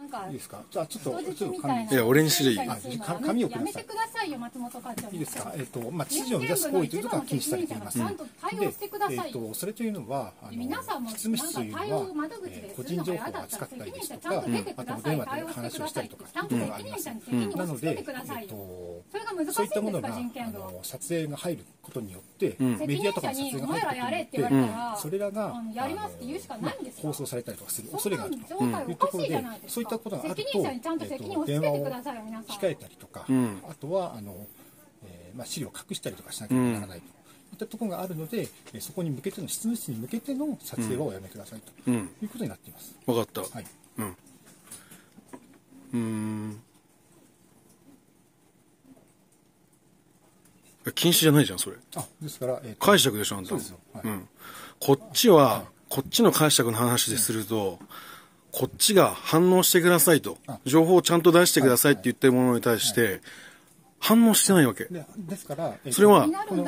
かいいですか。じゃあちょっと人質みたいな。 いや俺にしていい。 紙をください。 やめてくださいよ、松本課長。 いいですか。秩序を乱す行為ということが禁止されています。 ちゃんと対応してください。 それというのは皆さんも執務室というのは個人情報を扱ったりですとか、あと電話で話をしたりとかというのがあります。なので、そういったものが撮影が入ることによって、メディアとかの撮影が入ることによって、それらが放送されたりとかする恐れがあるというところで、そういったことがあると電話を控えたりとか、あとは資料を隠したりとかしなければならないといったところがあるので、そこに向けての執務室に向けての撮影はおやめくださいということになっています。 分かった。 はい。 禁止じゃないじゃんそれ。 ですから、 解釈でしょあんた。 そうですよ。はい。 こっちは、こっちの解釈の話ですると、こっちが反応してくださいと、情報をちゃんと出してくださいって言ってるものに対して、反応してないわけ。 ですから、 それは、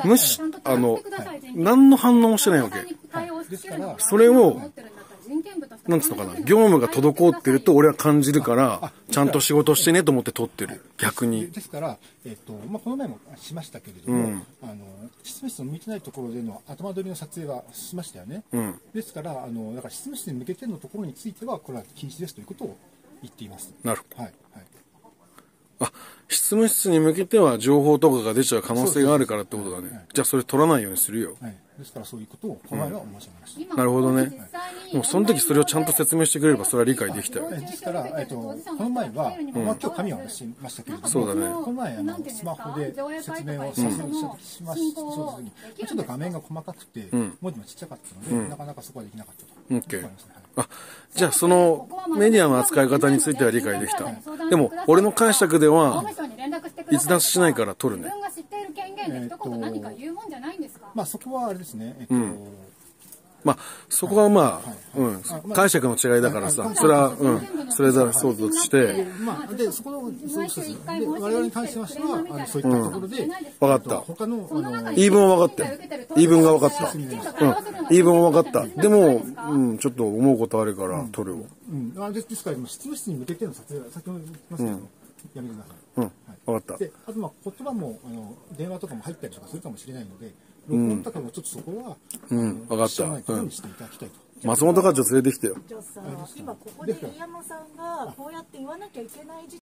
何の反応もしてないわけ。 ですから、 それを、なんつうのかな、業務が滞ってると俺は感じるから、ちゃんと仕事してねと思って取ってる。逆に。 ですから、この前もしましたけれども、執務室の向いてないところでの頭取りの撮影はしましたよね。ですから、だから執務室に向けてのところについては、これは禁止ですということを言っています。 なるほど。 はい。 執務室に向けては情報とかが出ちゃう可能性があるからってことだね。じゃあそれ取らないようにするよ。 ですからそういうことをこの前は申し上げました。 なるほどね。でもその時それをちゃんと説明してくれればそれは理解できたよ。 ですから、この前は、今日紙を渡しましたけれども、 そうだね。 この前スマホで説明をしました時に、ちょっと画面が細かくて、文字もちっちゃかったので、なかなかそこはできなかったと。 じゃあそのメディアの扱い方については理解できた。でも俺の解釈では逸脱しないから取るね。 自分が知っている権限で一言何か言うもんじゃないんですか。 そこはあれですね。 そこは解釈の違いだからさ、それはそれだそうとして、 でそこの我々に関しましてはそういったところで分かった。 他の言い分は分かったよ。言い分が分かった。言い分は分かった。でもちょっと思うことあるから取るわ。 ですから執務室に向けての撮影は先ほど言ってましたけどやめてください。 分かった。 であと言葉も電話とかも入ったりとかするかもしれないので。録音とかもちょっとそこは分かった。松本課長連れてきてよ。 今ここで飯山さんがこうやって言わなきゃいけない